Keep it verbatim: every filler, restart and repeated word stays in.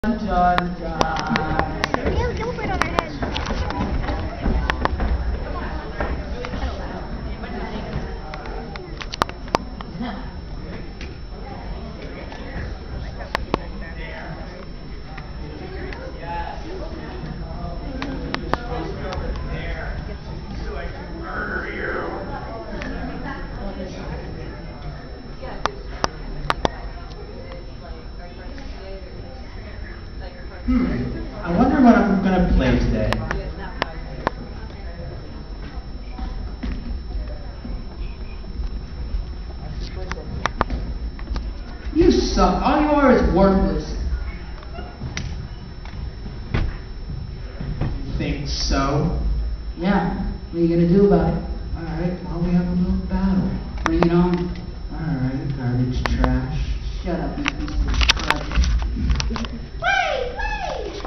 John, John. Neil, don't put it on her head. Hmm. I wonder what I'm going to play today. You suck. All you are is worthless. You think so? Yeah. What are you going to do about it? Alright, well, we have a little battle. Bring it on. Alright, garbage trash. Shut up, you piece of crud. Wait, wait!